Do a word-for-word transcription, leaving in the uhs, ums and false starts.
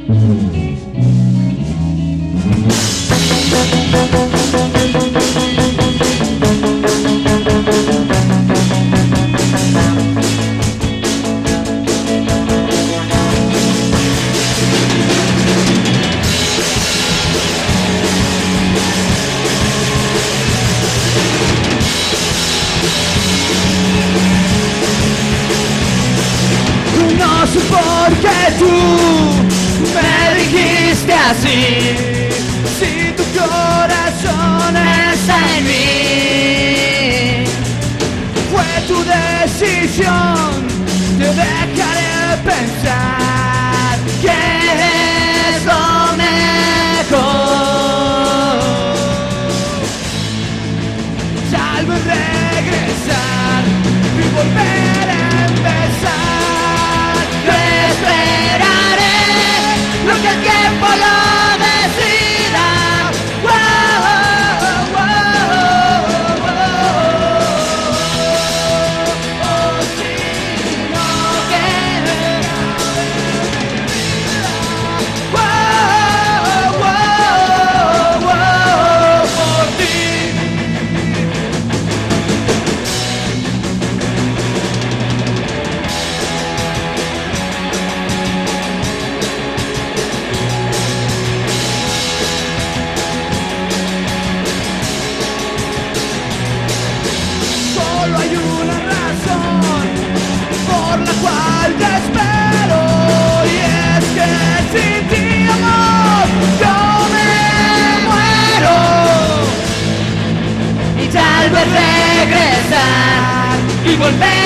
No sé por qué tú me dijiste así, si tu corazón está en mí. Fue tu decisión, te dejaré pensar que es lo mejor. Tal vez regresar y volver a empezar. Esperaré lo que el tiempo lo decida. Wow, wow, wow, wow. Si no quieres, wow, wow, wow, por ti. Solo hay una razón por la cual te espero, y es que sin ti, amor, yo me muero. Y tal vez regresar y volver